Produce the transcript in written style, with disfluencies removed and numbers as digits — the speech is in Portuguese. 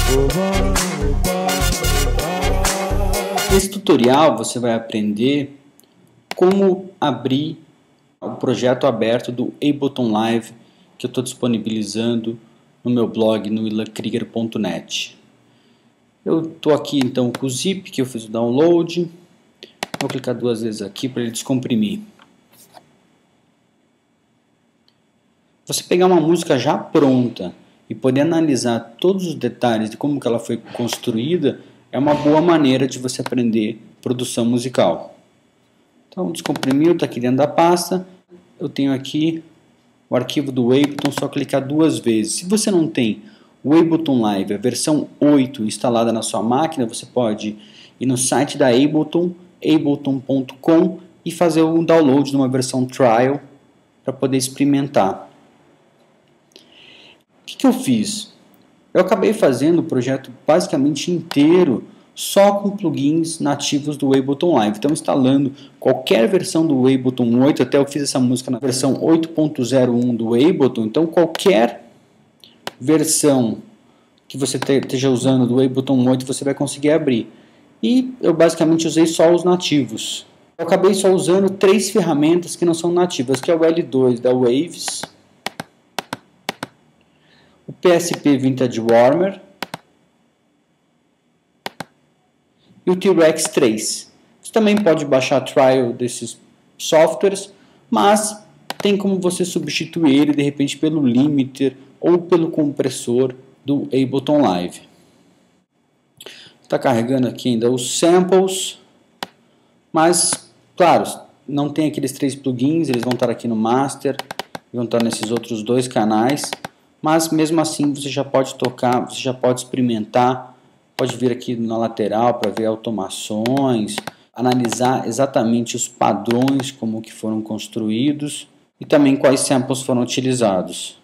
Nesse tutorial você vai aprender como abrir o projeto aberto do Ableton Live que eu estou disponibilizando no meu blog no ilankrieger.net. Eu estou aqui então com o zip que eu fiz o download. Vou clicar duas vezes aqui para ele descomprimir. Você pegar uma música já pronta e poder analisar todos os detalhes de como que ela foi construída é uma boa maneira de você aprender produção musical. Então descomprimiu, está aqui dentro da pasta. Eu tenho aqui o arquivo do Ableton, só clicar duas vezes. Se você não tem o Ableton Live, a versão 8 instalada na sua máquina, você pode ir no site da Ableton, ableton.com, e fazer um download de uma versão trial para poder experimentar. O que eu fiz? Eu acabei fazendo o projeto basicamente inteiro só com plugins nativos do Ableton Live. Então instalando qualquer versão do Ableton 8, até eu fiz essa música na versão 8.01 do Ableton, então qualquer versão que você esteja usando do Ableton 8 você vai conseguir abrir. E eu basicamente usei só os nativos. Eu acabei só usando 3 ferramentas que não são nativas, que é o L2 da Waves, o PSP Vintage Warmer e o T-Rex 3. Você também pode baixar a trial desses softwares, mas tem como você substituir ele de repente pelo limiter ou pelo compressor do Ableton Live. Está carregando aqui ainda os samples, mas claro, não tem aqueles 3 plugins, eles vão estar aqui no master, vão estar nesses outros 2 canais, mas mesmo assim você já pode tocar, você já pode experimentar, pode vir aqui na lateral para ver automações, analisar exatamente os padrões como que foram construídos e também quais samples foram utilizados.